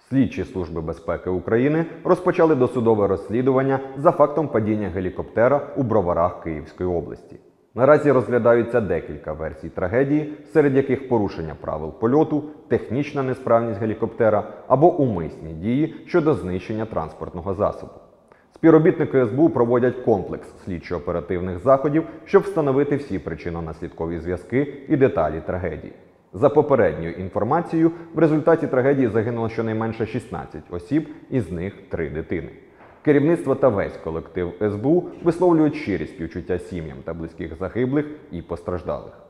Слідчі Служби безпеки України розпочали досудове розслідування за фактом падіння гелікоптера у Броварах Київської області. Наразі розглядаються декілька версій трагедії, серед яких порушення правил польоту, технічна несправність гелікоптера або умисні дії щодо знищення транспортного засобу. Співробітники СБУ проводять комплекс слідчо-оперативних заходів, щоб встановити всі причинно-наслідкові зв'язки і деталі трагедії. За попередньою інформацією, в результаті трагедії загинуло щонайменше 16 осіб, із них 3 дитини. Керівництво та весь колектив СБУ висловлюють щирі співчуття сім'ям та близьких загиблих і постраждалих.